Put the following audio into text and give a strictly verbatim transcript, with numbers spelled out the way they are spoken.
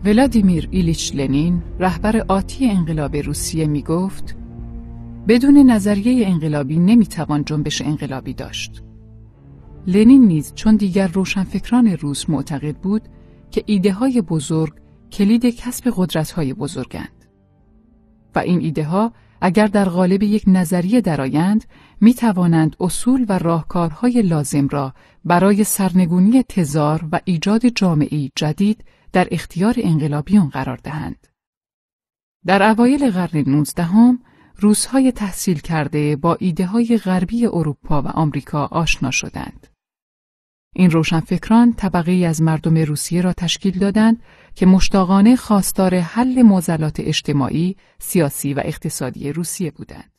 ولادیمیر ایلیچ لنین، رهبر آتی انقلاب روسیه، می گفت بدون نظریه انقلابی نمیتوان جنبش انقلابی داشت. لنین نیز چون دیگر روشنفکران روس معتقد بود که ایده های بزرگ کلید کسب قدرت های بزرگند و این ایده ها اگر در قالب یک نظریه درآیند می توانند اصول و راهکارهای لازم را برای سرنگونی تزار و ایجاد جامعه‌ای جدید در اختیار انقلابیون قرار دهند. در اوایل قرن نوزدهم روس‌های تحصیل کرده با ایده‌های غربی اروپا و آمریکا آشنا شدند. این روشنفکران طبقه‌ای از مردم روسیه را تشکیل دادند که مشتاقانه خواستار حل معضلات اجتماعی، سیاسی و اقتصادی روسیه بودند.